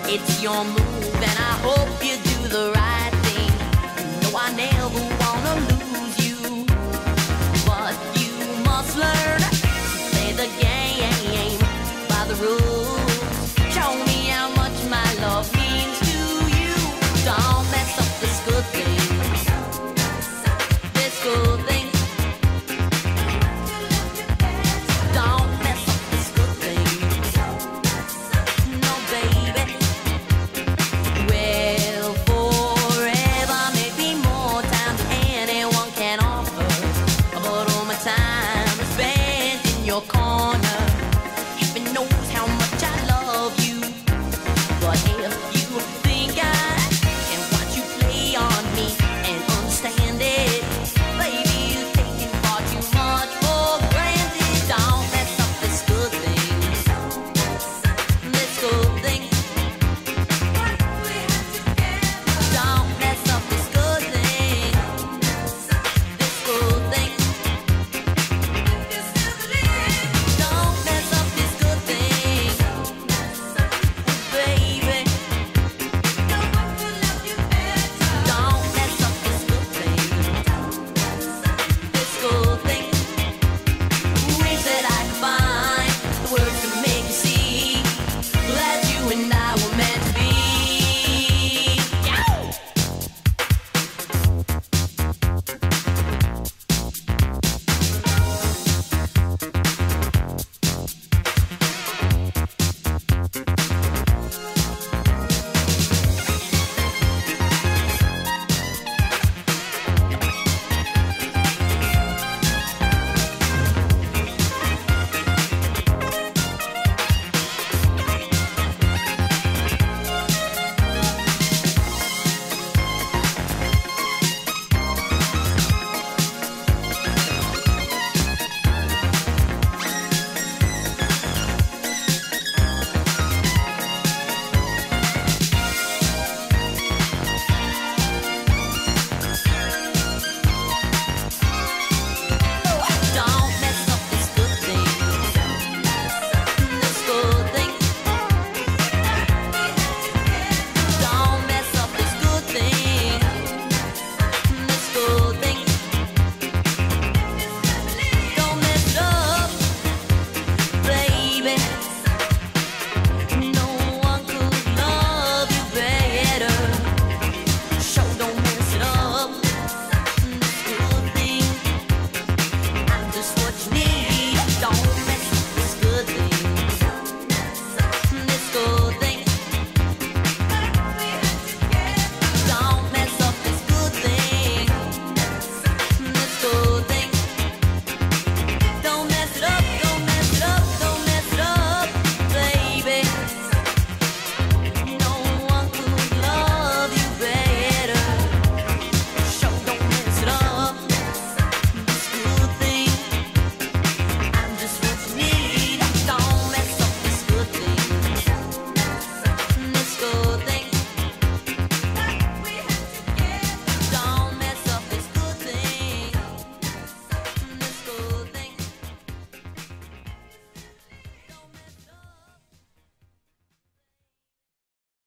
It's your move, and I hope you do the right thing. No, I never wanna lose you, but you must learn to play the game by the rules. Show me how much my love means to you. Don't mess up this good thing, this good thing. Don't mess up this good thing. No, baby. Well, forever may be more time than anyone can offer, but all my time is spent in your corner.